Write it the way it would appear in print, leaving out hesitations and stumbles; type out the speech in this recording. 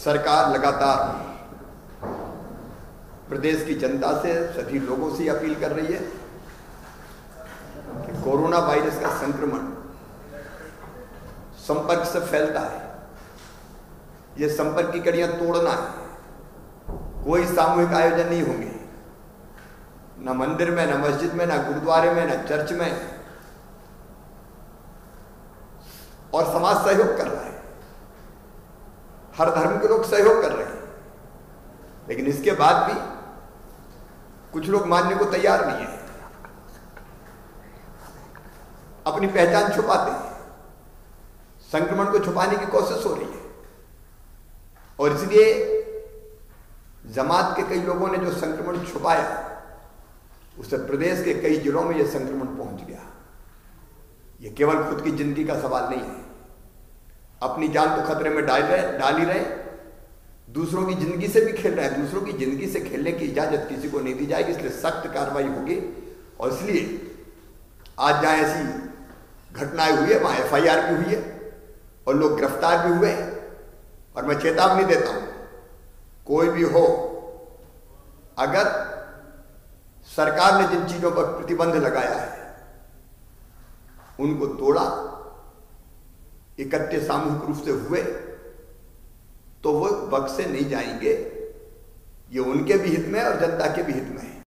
सरकार लगातार प्रदेश की जनता से, सभी लोगों से अपील कर रही है कि कोरोना वायरस का संक्रमण संपर्क से फैलता है। ये संपर्क की कड़ियां तोड़ना है। कोई सामूहिक आयोजन नहीं होंगे, न मंदिर में, न मस्जिद में, न गुरुद्वारे में, न चर्च में। और समाज सहयोग कर रहा है, हर धर्म के लोग सहयोग कर रहे हैं, लेकिन इसके बाद भी कुछ लोग मानने को तैयार नहीं है, अपनी पहचान छुपाते हैं, संक्रमण को छुपाने की कोशिश हो रही है। और इसलिए जमात के कई लोगों ने जो संक्रमण छुपाया, उससे प्रदेश के कई जिलों में यह संक्रमण पहुंच गया। यह केवल खुद की जिंदगी का सवाल नहीं है, अपनी जान तो खतरे में डाल ही रहे, दूसरों की जिंदगी से भी खेल रहे हैं। दूसरों की जिंदगी से खेलने की इजाजत किसी को नहीं दी जाएगी, इसलिए सख्त कार्रवाई होगी। और इसलिए आज जहां ऐसी घटनाएं हुई है, वहां FIR भी हुई है और लोग गिरफ्तार भी हुए हैं। और मैं चेतावनी देता हूं, कोई भी हो, अगर सरकार ने जिन चीजों पर प्रतिबंध लगाया है उनको तोड़ा, इकट्ठे सामूहिक रूप से हुए, तो वो बख्शे नहीं जाएंगे। ये उनके भी हित में और जनता के भी हित में है।